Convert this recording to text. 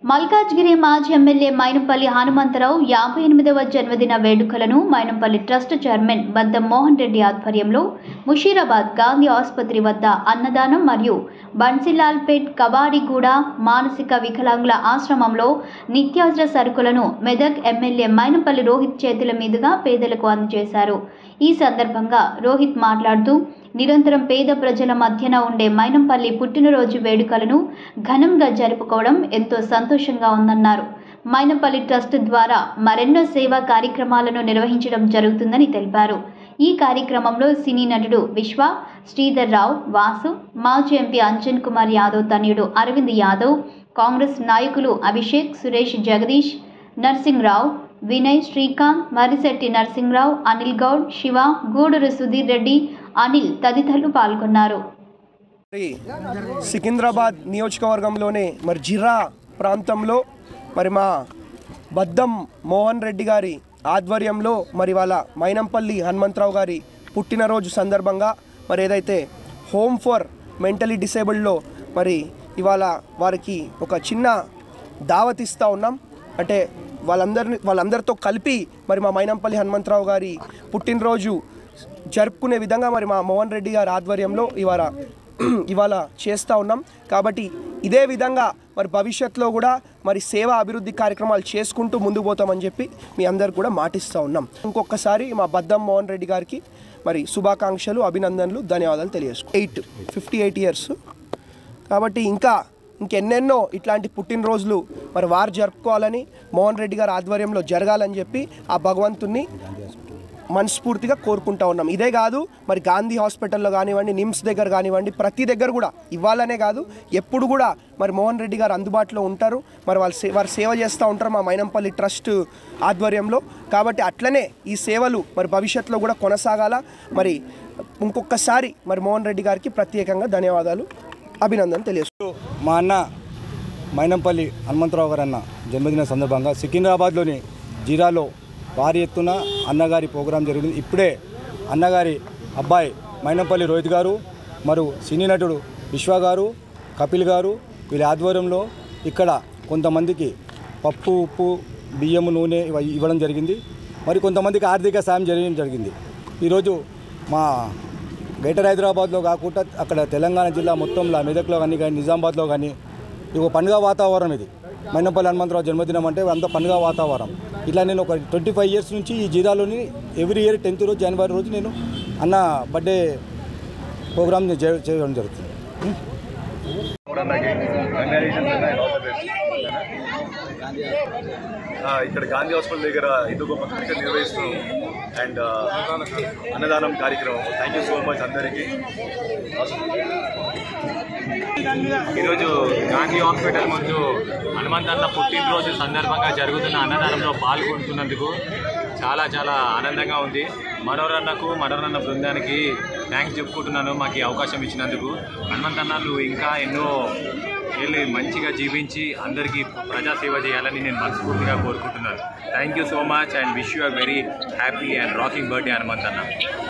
మల్కాజ్గిరి మాజీ ఎమ్మెల్యే మైనంపల్లి హనుమంతరావు 58వ జన్మదిన వేడుకలను మైనంపల్లి ట్రస్ట్ చైర్మన్ బద్దం మోహన్ రెడ్డి ఆధ్వర్యంలో ముషీరాబాద్ గాంధీ ఆసుపత్రి వద్ద అన్నదానం మరియు బన్సిలాల్పేట్ కవాడిగూడ మానసిక వికలాంగుల ఆశ్రమంలో నిత్యావసర సరుకులను మెదక్ ఎమ్మెల్యే మైనంపల్లి రోహిత్ చేతుల మీదుగా పేదలకు అందజేశారు. ఈ సందర్భంగా రోహిత్ మాట్లాడుతూ నిరంతరం పేద ప్రజల మధ్యన ఉండే మైనంపల్లి పుట్టినరోజు వేడుకలను ఘనంగా జరుపుకోవడం ఎంతో సంతోషంగా ఉందన్నారు. మైనంపల్లి ట్రస్ట్ ద్వారా మరెన్నో సేవా కార్యక్రమాలను నిర్వహించడం జరుగుతుందని తెలిపారు. ఈ కార్యక్రమంలో సినీ నటుడు విశ్వ, శ్రీధర్ రావు, వాసు, మాజీ ఎంపీ అంజన్ కుమార్ యాదవ్ తనయుడు అరవింద్ యాదవ్, కాంగ్రెస్ నాయకులు అభిషేక్, సురేష్, జగదీష్, నర్సింగ్ రావు, వినయ్, శ్రీకాంత్, మరిశెట్టి నర్సింగ్రావు, అనిల్ గౌడ్, శివ, గూడూరు సుధీర్ రెడ్డి, అనిల్ తదితరులు పాల్గొన్నారు. సికింద్రాబాద్ నియోజకవర్గంలోనే జిరా ప్రాంతంలో మా బద్దం మోహన్ రెడ్డి గారి ఆధ్వర్యంలో వాళ్ళ మైనంపల్లి హనుమంతరావు గారి పుట్టినరోజు సందర్భంగా ఏదైతే హోమ్ ఫర్ మెంటలీ డిసేబుల్డ్లో ఇవాళ వారికి ఒక చిన్న దావత్ ఇస్తూ ఉన్నాం. అంటే వాళ్ళందరితో కలిపి మా మైనంపల్లి హనుమంతరావు గారి పుట్టినరోజు జరుపుకునే విధంగా మా మోహన్ రెడ్డి గారి ఆధ్వర్యంలో ఇవాళ చేస్తూ ఉన్నాం. కాబట్టి ఇదే విధంగా భవిష్యత్తులో కూడా సేవా అభివృద్ధి కార్యక్రమాలు చేసుకుంటూ ముందుకు పోతామని చెప్పి మీ అందరు కూడా మాటిస్తూ ఉన్నాం. ఇంకొకసారి మా బద్దం మోహన్ రెడ్డి గారికి శుభాకాంక్షలు, అభినందనలు, ధన్యవాదాలు తెలియజేసుకుంటాం. 58 ఇయర్స్ కాబట్టి ఇంకెన్నెన్నో ఇట్లాంటి పుట్టినరోజులు వారు జరుపుకోవాలని, మోహన్ రెడ్డి గారి ఆధ్వర్యంలో జరగాలని చెప్పి ఆ భగవంతుణ్ణి మనస్ఫూర్తిగా కోరుకుంటా ఉన్నాం. ఇదే కాదు గాంధీ హాస్పిటల్లో కానివ్వండి, నిమ్స్ దగ్గర కానివ్వండి, ప్రతి దగ్గర కూడా ఇవ్వాలనే కాదు ఎప్పుడు కూడా మోహన్ రెడ్డి గారు అందుబాటులో ఉంటారు. వారు సేవ చేస్తూ ఉంటారు మా మైనంపల్లి ట్రస్ట్ ఆధ్వర్యంలో. కాబట్టి అట్లనే ఈ సేవలు భవిష్యత్తులో కూడా కొనసాగాల. ఇంకొకసారి మోహన్ రెడ్డి గారికి ప్రత్యేకంగా ధన్యవాదాలు, అభినందన తెలియజేస్తూ మా అన్న మైనంపల్లి హనుమంతరావు గారు అన్న జన్మదిన సందర్భంగా సికింద్రాబాద్లోని జీరాలో భారీ ఎత్తున అన్నగారి ప్రోగ్రాం జరిగింది. ఇప్పుడే అన్నగారి అబ్బాయి మైనంపల్లి రోహిత్ గారు సినీ నటుడు విశ్వ గారు, కపిల్ గారు వీళ్ళ ఆధ్వర్యంలో ఇక్కడ కొంతమందికి పప్పు, ఉప్పు, బియ్యము, నూనె ఇవ్వడం జరిగింది. కొంతమందికి ఆర్థిక సాయం చేయడం జరిగింది. ఈరోజు మా గ్రేటర్ హైదరాబాద్లో కాకుండా అక్కడ తెలంగాణ జిల్లా మొత్తంలో, మెదక్లో కానీ నిజామాబాద్లో కానీ ఇది ఒక పండుగ వాతావరణం. ఇది మైనంపల్లి హనుమంతరావు జన్మదినం అంటే అంత పండుగ వాతావరణం. ఇట్లా నేను ఒక 25 ఇయర్స్ నుంచి ఈ జిల్లాలోని ఎవ్రీ ఇయర్ 10th రోజు జనవరి రోజు నేను అన్న బర్త్డే ప్రోగ్రామ్ చేయడం జరుగుతుంది. ఇక్కడ గాంధీ హాస్పిటల్ దగ్గర ఇది గొప్ప ఫంక్షన్ నిర్వహిస్తూ అండ్ అన్నదానం కార్యక్రమం. థ్యాంక్ యూ సో మచ్ అందరికీ. ఈరోజు గాంధీ హాస్పిటల్ ముందు హనుమంతన్న పుట్టినరోజు సందర్భంగా జరుగుతున్న అన్నదానంలో పాల్గొంటున్నందుకు చాలా చాలా ఆనందంగా ఉంది. మనోరన్న బృందానికి థ్యాంక్స్ చెప్పుకుంటున్నాను మాకు ఈ అవకాశం ఇచ్చినందుకు. హనుమంతన్నలు ఇంకా ఎన్నో ఏళ్ళు మంచిగా జీవించి అందరికీ ప్రజాసేవ చేయాలని నేను మనస్ఫూర్తిగా కోరుకుంటున్నాను. Thank you so much and wish you a very happy and rocking birthday Hanumanthanna.